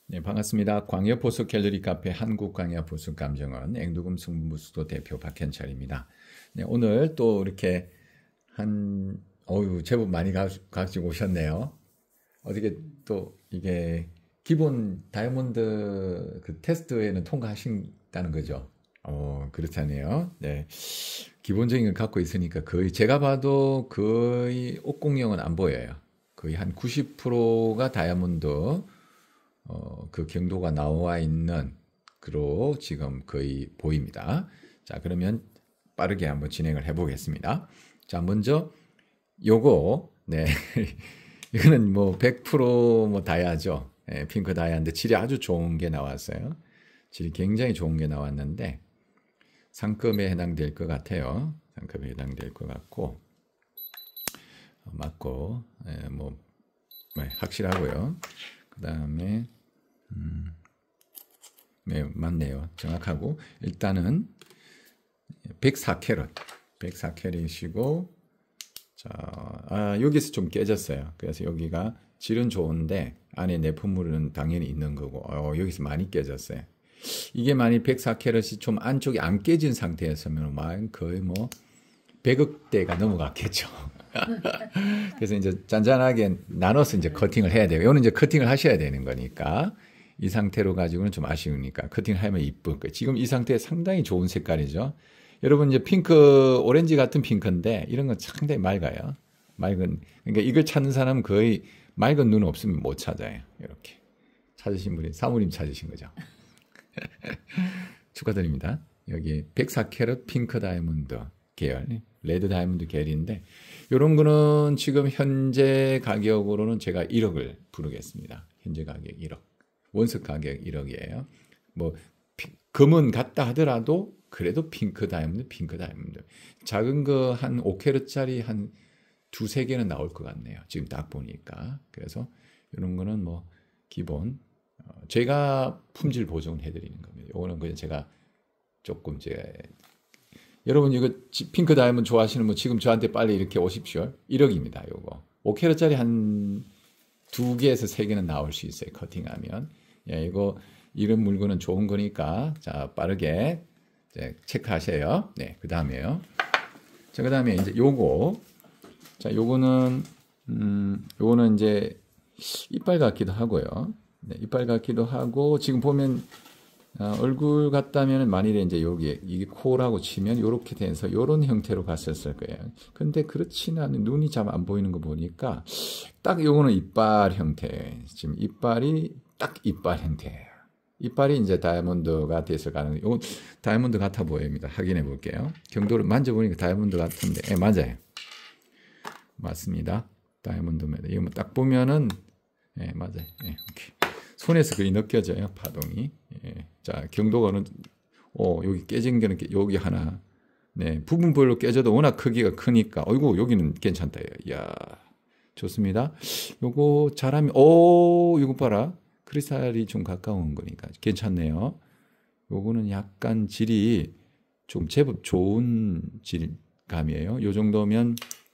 네, 반갑습니다. 광역 보수 갤러리 카페 한국광역 보수 감정원 앵두금 승부수도 대표 박현철입니다. 네, 오늘 또 이렇게 제법 많이 가지고 오셨네요. 어떻게 또 이게 기본 다이아몬드 그 테스트에는 통과하신다는 거죠? 그렇다네요. 네. 기본적인 걸 갖고 있으니까 거의 제가 봐도 거의 옥공룡은 안 보여요. 거의 한 90%가 다이아몬드 그 경도가 나와 있는 그로 지금 거의 보입니다. 자, 그러면 빠르게 한번 진행을 해보겠습니다. 자, 먼저 요거 네 이거는 뭐 100% 다이아죠. 네, 핑크 다이아인데 질이 아주 좋은 게 나왔어요. 질이 굉장히 좋은 게 나왔는데 상급에 해당될 것 같아요. 상급에 해당될 것 같고 맞고 확실하고요. 그 다음에 네, 맞네요. 정확하고 일단은 104캐럿이시고 자, 여기서 좀 깨졌어요. 그래서 여기가 질은 좋은데 안에 내품물은 당연히 있는 거고 여기서 많이 깨졌어요. 이게 만약 104캐럿이 좀 안쪽이 안 깨진 상태였으면 거의 뭐 100억대가 넘어갔겠죠. 그래서 이제 잔잔하게 나눠서 이제 커팅을 해야 돼요. 이거는 이제 커팅을 하셔야 되는 거니까 이 상태로 가지고는 좀 아쉬우니까 커팅을 하면 이쁠 거예요. 지금 이 상태 상당히 좋은 색깔이죠. 여러분 이제 핑크, 오렌지 같은 핑크인데 이런 건 상당히 맑아요. 그러니까 이걸 찾는 사람은 거의 맑은 눈 없으면 못 찾아요. 이렇게 찾으신 분이 사모님 찾으신 거죠. 축하드립니다. 여기 104캐럿 핑크 다이아몬드 계열, 레드 다이아몬드 계열인데 이런 거는 지금 현재 가격으로는 제가 1억을 부르겠습니다. 현재 가격 1억. 원석 가격 1억이에요. 뭐 금은 같다 하더라도 그래도 핑크 다이아몬드. 작은 거 한 5캐럿짜리 한 두세 개는 나올 것 같네요. 지금 딱 보니까. 그래서 이런 거는 뭐 기본 제가 품질 보증을 해드리는 겁니다. 이거는 그냥 제가 조금 여러분 이거 핑크 다이아몬드 좋아하시는 분 지금 저한테 빨리 이렇게 오십시오. 1억입니다. 요거 5캐럿짜리 한 2개에서 3개는 나올 수 있어요. 커팅하면. 예, 이거 이런 물건은 좋은 거니까 자 빠르게 이제 체크하세요. 네, 그 다음에요. 자, 그 다음에 이제 요거 자 요거는 이제 이빨 같기도 하고요. 네, 이빨 같기도 하고 지금 보면 얼굴 같다면 만일에 이제 여기 이게 코라고 치면 이렇게 돼서 이런 형태로 갔었을 거예요. 근데 그렇지는 않은 눈이 잘 안 보이는 거 보니까 딱 요거는 이빨 형태. 지금 이빨이 딱 이빨 형태예요. 이빨이 이제 다이아몬드가 돼서 가는 요건 다이아몬드 같아 보입니다. 확인해 볼게요. 경도를 만져보니까 다이아몬드 같은데 맞아요. 맞습니다. 다이아몬드입니다. 이거 딱 보면은 맞아요. 오케이. 손에서 그리 느껴져요. 파동이. 자, 경도가는 여기 깨진 거는 여기 하나. 네, 부분별로 깨져도 워낙 크기가 크니까 어이구 여기는 괜찮다. 이야. 좋습니다. 요거 잘하면 이거 봐라. 크리스탈이 좀 가까운 거니까 괜찮네요. 요거는 약간 질이 좀 제법 좋은 질감이에요. 요 정도면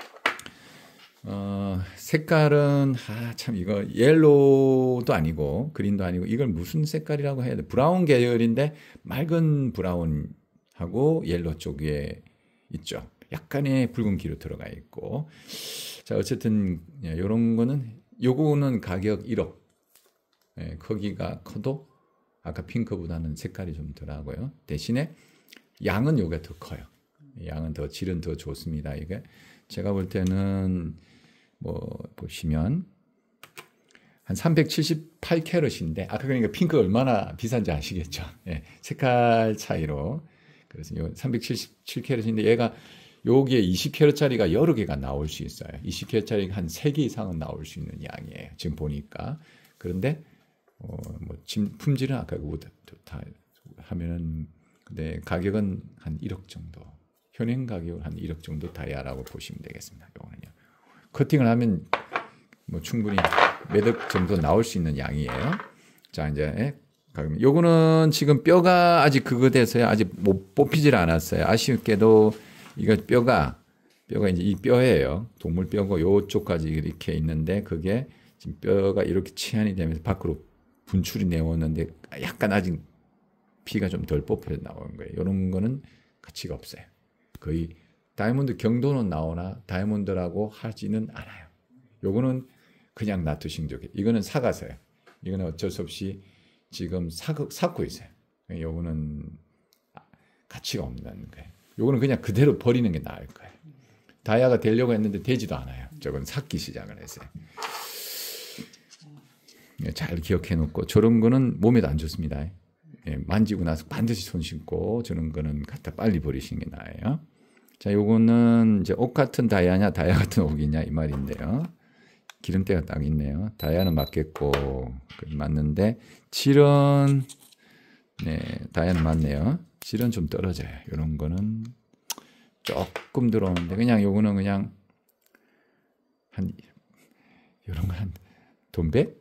색깔은 참 이거 옐로우도 아니고 그린도 아니고 이걸 무슨 색깔이라고 해야 돼? 브라운 계열인데 맑은 브라운하고 옐로 쪽에 있죠. 약간의 붉은기로 들어가 있고 자 어쨌든 이런 거는 요거는 가격 1억. 크기가 커도 아까 핑크보다는 색깔이 좀 덜하고요. 대신에 양은 요게 더 커요. 양은 더 질은 더 좋습니다. 이게 제가 볼 때는 보시면 한 378캐럿인데 아까 그러니까 핑크 얼마나 비싼지 아시겠죠? 색깔 차이로. 그래서 요 377캐럿인데 얘가 여기에 20캐럿짜리가 여러 개가 나올 수 있어요. 20캐럿짜리가 한 3개 이상은 나올 수 있는 양이에요. 지금 보니까. 그런데 품질은 아까 그보다 좋다 하면은 근데 가격은 한 1억 정도. 현행 가격은 한 1억 정도 다이아라고 보시면 되겠습니다. 요거는요. 커팅을 하면 충분히 몇 억 정도 나올 수 있는 양이에요. 자, 이제 요거는 지금 뼈가 아직 그거 돼서요. 아직 못 뽑히질 않았어요. 아쉽게도 이거 뼈가 이제 이 뼈예요. 동물 뼈고 요쪽까지 이렇게 있는데 그게 지금 뼈가 이렇게 치환이 되면서 밖으로 분출이 내오는데 약간 아직 피가 좀 덜 뽑혀 나오는 거예요. 이런 거는 가치가 없어요. 거의 다이아몬드 경도는 나오나 다이아몬드라고 하지는 않아요. 요거는 그냥 놔두신 적이에요. 이거는 사가서요. 이거는 어쩔 수 없이 지금 샀고 있어요. 요거는 가치가 없는 거예요. 요거는 그냥 그대로 버리는 게 나을 거예요. 다이아가 되려고 했는데 되지도 않아요. 저건 샀기 시작을 했어요. 잘 기억해 놓고 저런 거는 몸에도 안 좋습니다. 만지고 나서 반드시 손 씻고 저런 거는 갖다 빨리 버리시는 게 나아요. 자, 요거는 이제 옥 같은 다이아냐 다이아 같은 옥이냐 이 말인데요. 기름때가 딱 있네요. 다이아는 맞겠고 맞는데 질은 네, 다이아는 맞네요. 질은 좀 떨어져요. 이런 거는 조금 들어오는데 그냥 요거는 그냥 한 이런 거 한 돈 100?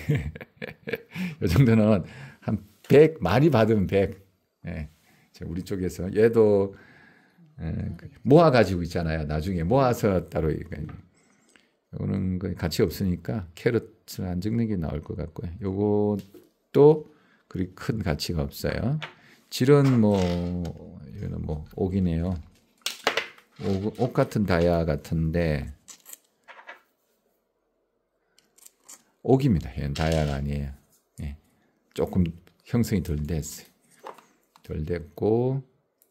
이 정도는 한 100 많이 받으면 100. 예. 우리 쪽에서 얘도 모아 가지고 있잖아요. 나중에 모아서 따로 이거는 가치 없으니까 캐럿을 안 적는 게 나을 것 같고요. 요것도 그리 큰 가치가 없어요. 질은 뭐 이거는 뭐 옥이네요. 옥 같은 다이아 같은데 옥입니다. 얘는 다이아가 아니에요. 예. 조금 형성이 덜 됐어요. 덜 됐고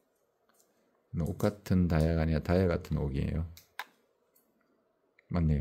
옥 같은 다이아가 아니라 다이아 같은 옥이에요. 맞네요.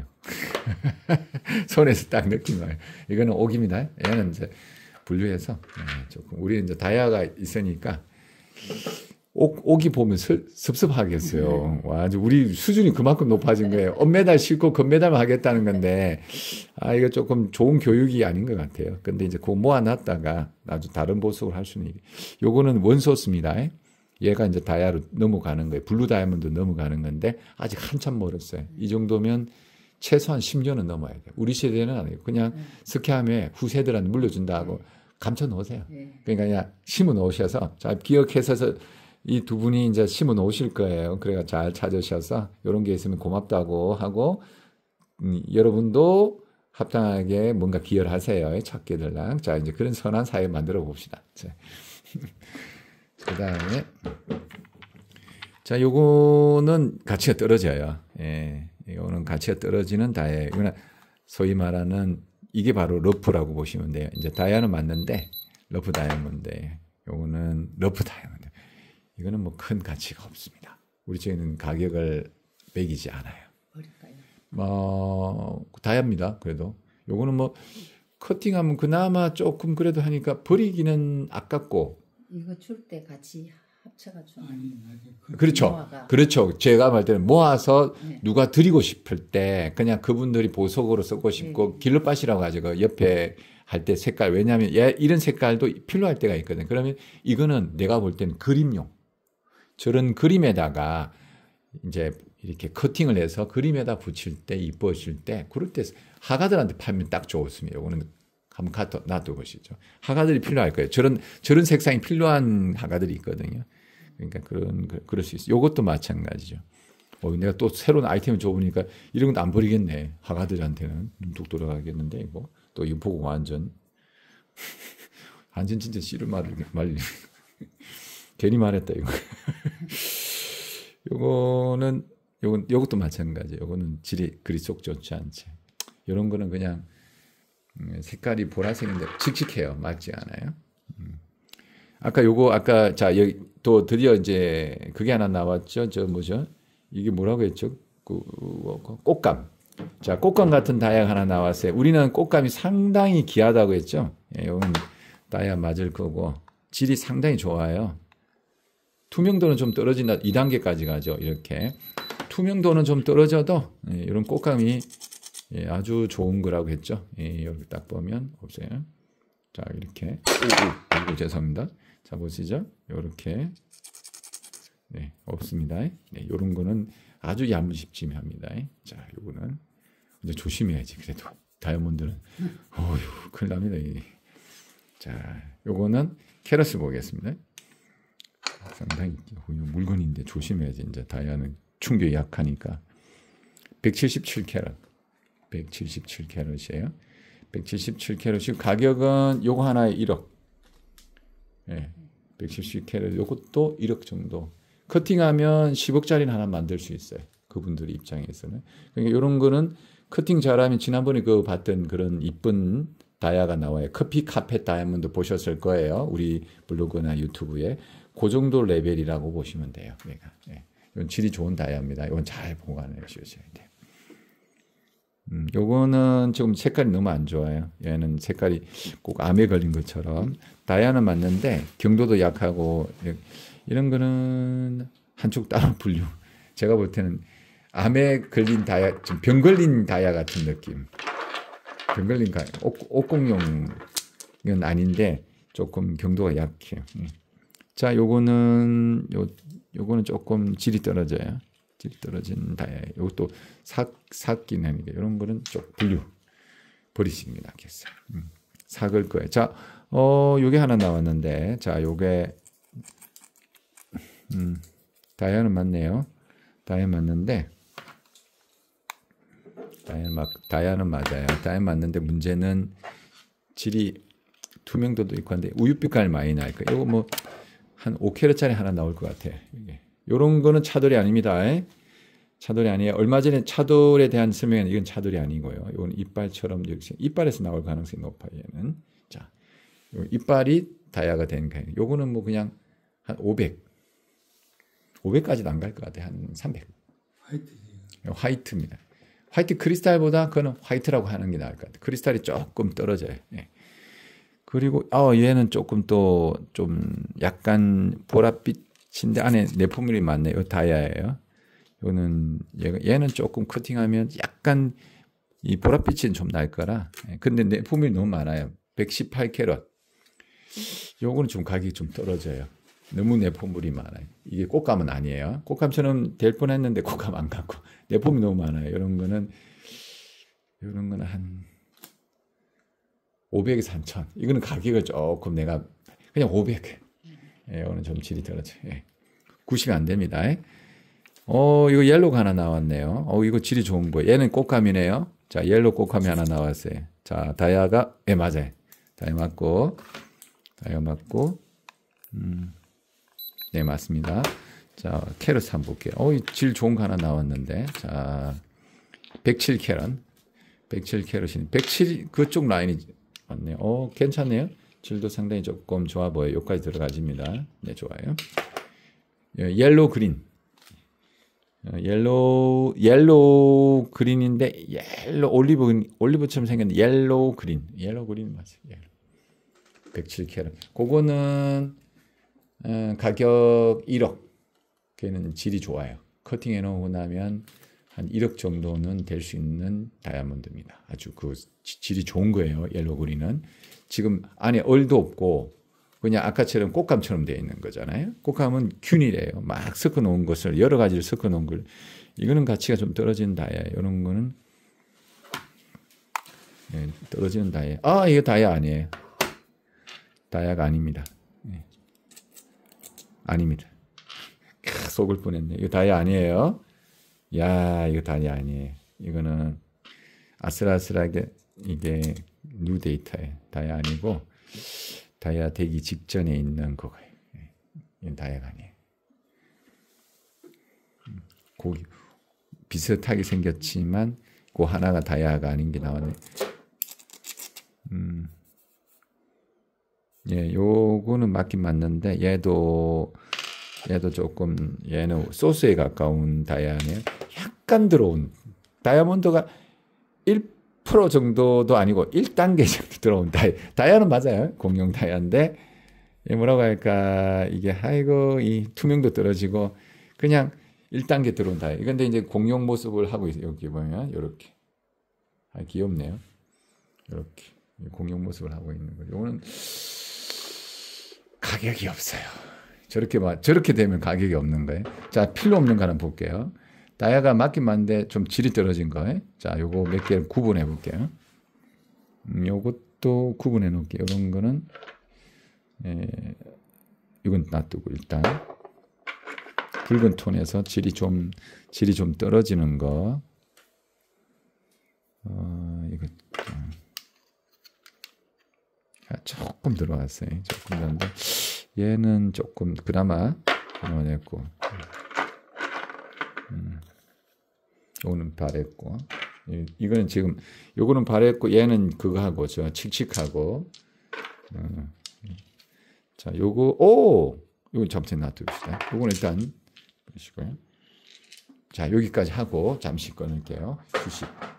손에서 딱 느낌 와요. 이거는 옥입니다. 얘는 이제 분류해서 조금 우리 이제 다이아가 있으니까 옥이 보면 섭섭하겠어요. 와, 아주 우리 수준이 그만큼 높아진 거예요. 은메달 싣고 금메달만 하겠다는 건데, 이거 조금 좋은 교육이 아닌 것 같아요. 근데 이제 그거 모아놨다가 아주 다른 보석을 할 수는, 요거는 원소스입니다. 얘가 이제 다이아로 넘어가는 거예요. 블루 다이아몬드 넘어가는 건데, 아직 한참 멀었어요. 이 정도면 최소한 10년은 넘어야 돼요. 우리 세대는 아니에요. 그냥 스키함에 후세들한테 물려준다고 감춰 놓으세요. 그러니까 그냥 심어 놓으셔서, 잘 기억해서 이 두 분이 이제 심어 놓으실 거예요. 그래가 잘 찾으셔서 이런 게 있으면 고맙다고 하고 여러분도 합당하게 뭔가 기여를 하세요. 찾기들랑. 자, 이제 그런 선한 사회 만들어 봅시다. 그 다음에 자, 요거는 가치가 떨어져요. 예, 이거는 가치가 떨어지는 다이아. 이거는 소위 말하는 이게 바로 러프라고 보시면 돼요. 이제 다이아는 맞는데 러프 다이아몬드. 요거는 러프 다이아몬드. 이거는 뭐 큰 가치가 없습니다. 우리 저희는 가격을 매기지 않아요. 버릴까요? 다이아입니다. 그래도 요거는 뭐 커팅하면 그나마 조금 그래도 하니까 버리기는 아깝고. 이거 줄 때 같이 합쳐가지고. 그렇죠. 모아가. 그렇죠. 제가 말 때는 모아서 누가 드리고 싶을 때 그냥 그분들이 보석으로 쓰고 싶고 길러밭이라고 하죠. 그 옆에 할 때 색깔. 왜냐하면 이런 색깔도 필요할 때가 있거든요. 그러면 이거는 내가 볼 때는 그림용. 저런 그림에다가 이제 이렇게 커팅을 해서 그림에다 붙일 때 이뻐질 때 그럴 때 화가들한테 팔면 딱 좋습니다. 이거는 한번 갖다 놔두시죠. 화가들이 필요할 거예요. 저런 색상이 필요한 화가들이 있거든요. 그러니까 그럴 수 있어요. 이것도 마찬가지죠. 내가 또 새로운 아이템을 줘보니까 이런 건 안 버리겠네. 화가들한테는 눈뚝 돌아가겠는데 이거 또 이거 보고 완전 진짜 씨를 말리 괜히 말했다 이거. 요것도 마찬가지예요. 요거는 질이 그리 속 좋지 않지. 이런 거는 그냥 색깔이 보라색인데 칙칙해요. 맞지 않아요? 아까 여기 또 드디어 이제 그게 하나 나왔죠. 뭐죠? 이게 뭐라고 했죠? 꽃감. 자, 꽃감 같은 다이아 하나 나왔어요. 우리는 꽃감이 상당히 귀하다고 했죠. 이건 다이아 맞을 거고 질이 상당히 좋아요. 투명도는 좀 떨어진다. 2단계까지 가죠. 이렇게. 투명도는 좀 떨어져도 이런 꽃감이 아주 좋은 거라고 했죠. 여기 딱 보면 없어요. 자, 이렇게. 죄송합니다. 자, 보시죠. 이렇게. 네, 없습니다. 네, 이런 거는 아주 야무집집합니다. 자, 요거는 근데 조심해야지. 그래도 다이아몬드는 어휴, 큰일 납니다. 자, 요거는 캐럿을 보겠습니다. 상당히 물건인데 조심해야지. 이제 다이아는 충격이 약하니까 177캐럿 177캐럿이에요. 177캐럿. 지금 가격은 요거 하나에 1억. 예. 177캐럿. 요것도 1억 정도. 커팅하면 10억짜리는 하나 만들 수 있어요. 그분들 입장에서는. 그러니까 이런 거는 커팅 잘하면 지난번에 그 봤던 그런 이쁜 다이아가 나와요. 커피 카펫 다이아몬드 보셨을 거예요. 우리 블로그나 유튜브에. 그 정도 레벨이라고 보시면 돼요. 내가. 예. 이건 질이 좋은 다이아입니다. 이건 잘 보관해 주셔야 돼요. 요거는 지금 색깔이 너무 안 좋아요. 얘는 색깔이 꼭 암에 걸린 것처럼. 다이아는 맞는데 경도도 약하고 이런 거는 한쪽 따로 분류. 제가 볼 때는 암에 걸린 다이아, 좀 병 걸린 다이아 같은 느낌. 병 걸린 다이아. 옥공용은 아닌데 조금 경도가 약해요. 자, 요거는 조금 질이 떨어져요. 질 떨어진 다이아. 이것도 삭기는 이런 거는 좀 분류 버리십니다. 겠어요. 삭을 거예요. 자, 요게 하나 나왔는데, 자, 요게 다이아는 맞네요. 다이아 맞는데, 다이아는 맞아요. 다이아 맞는데 문제는 질이 투명도도 있고 한데 우윳빛깔 많이 날 거예요. 이거 뭐 한 5캐럿짜리 하나 나올 것 같아요. 이게. 요런 거는 차돌이 아닙니다. 차돌이 아니에요. 얼마 전에 차돌에 대한 설명은 이건 차돌이 아니고요. 이건 이빨처럼 이빨에서 나올 가능성이 높아요. 얘는. 자, 이빨이 다이아가 된 거예요. 요거는 뭐 그냥 한 500까지도 안 갈 것 같아요. 한 300. 화이트입니다. 화이트 크리스탈보다 그거는 화이트라고 하는 게 나을 것 같아요. 크리스탈이 조금 떨어져요. 예. 그리고 얘는 조금 또 좀 약간 보랏빛인데 안에 내포물이 많네요. 이거 다이아예요. 이거는 얘는 조금 커팅하면 약간 이 보랏빛이 좀 날 거라. 근데 내포물이 너무 많아요. 118캐럿. 요거는 좀 가격이 좀 떨어져요. 너무 내포물이 많아요. 이게 꽃감은 아니에요. 꽃감처럼 될 뻔했는데 꽃감 안 갖고 내포물이 너무 많아요. 이런 거는 한 500에서 한 1000. 이거는 가격을 조금 내가 그냥 500. 예, 이거는 좀 질이 떨어져요. 예. 90이 안 됩니다. 이거 옐로우가 하나 나왔네요. 이거 질이 좋은 거예요. 얘는 꽃감이네요. 자, 옐로우 꽃감이 하나 나왔어요. 자, 다이아가, 예, 맞아요. 다이아 맞고. 네, 맞습니다. 자, 캐럿 한번 볼게요. 질 좋은 거 하나 나왔는데. 자, 107캐럿. 107캐럿이니. 107, 그쪽 라인이 맞네요. 괜찮네요. 질도 상당히 조금 좋아 보여요. 여기까지 들어가집니다. 네, 좋아요. 옐로우 그린. 옐로우 그린인데, 올리브처럼 생겼는데, 옐로우 그린 맞아요. 107캐럿. 그거는, 가격 1억. 걔는 질이 좋아요. 커팅해 놓고 나면 한 1억 정도는 될 수 있는 다이아몬드입니다. 아주 그 질이 좋은 거예요. 옐로우 그린은. 지금 안에 얼도 없고 그냥 아까처럼 꽃감처럼 되어 있는 거잖아요. 꽃감은 균일해요. 막 섞어 놓은 것을 여러 가지를 섞어 놓은 걸. 이거는 가치가 좀 떨어지는 다이아. 이런 거는 떨어지는 다이아. 이거 다이아 아니에요. 다이아가 아닙니다. 아닙니다. 속을 뻔했네. 이거 다이아 아니에요. 야, 이거 다이아 아니에요. 이거는 아슬아슬하게 이게 뉴데이터예요. 다이아 아니고 다이아 되기 직전에 있는 그거예요. 이건 다이아가 아니에요. 고기 비슷하게 생겼지만 그 하나가 다이아가 아닌 게 나왔네. 예, 요거는 맞긴 맞는데 얘도 조금 얘는 소스에 가까운 다이아네요. 약간 들어온 다이아몬드가 1% 정도도 아니고 1단계 정도 들어온 다이아는 맞아요. 공룡 다이아인데 뭐라고 할까 이게 이 투명도 떨어지고 그냥 1단계 들어온 다이아. 근데 이제 공룡 모습을 하고 있어요. 여기 보면 이렇게 귀엽네요. 이렇게 공룡 모습을 하고 있는 거죠. 이거는 가격이 없어요. 저렇게 되면 가격이 없는 거예요. 자, 필요 없는 거 하나 볼게요. 다이아가 맞긴 맞는데 좀 질이 떨어진 거예요. 자, 요거 몇 개 구분해 볼게요. 요것도 구분해 놓을게요. 이런 거는 이건 놔두고 일단 붉은 톤에서 질이 좀 떨어지는 거. 이거 조금 들어왔어요. 조금 들었는데 얘는 조금 그나마 됐고 요거는 바랬고 이거는 지금 요거는 바랬고 얘는 그거 하고 저 칙칙하고 자 요거 요건 잠시 놔둡시다. 요거는 일단 보시고요. 자 여기까지 하고 잠시 끊을게요. 휴식.